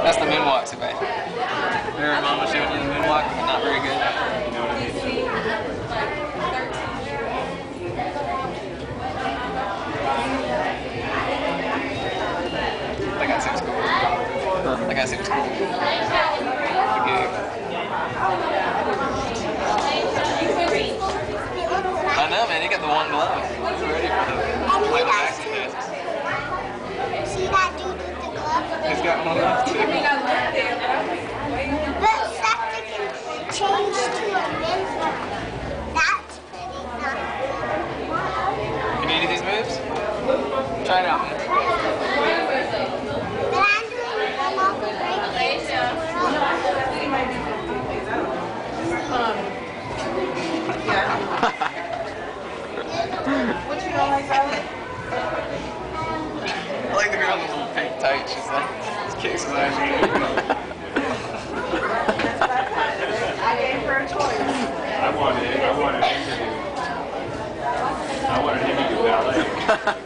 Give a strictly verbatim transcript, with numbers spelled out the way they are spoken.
That's the moonwalk, Sebastian. Remember Mom was showing you the moonwalk, but not very good. You know what I mean? That guy seems cool. That guy seems cool. The gig. I know, man. He got the one glove. He's ready for the Michael Jackson dance. See that dude with the glove? He's got one glove too. But Santa can change to a men's one. That's pretty nice. Can you do these moves? Try it out, man. But I'm doing them off the break dance. What you don't like about it? I like the girl in the little pink tights. She's like, kicks his ass. I gave her a choice. I wanted, I wanted him to do, I wanted him to do ballet.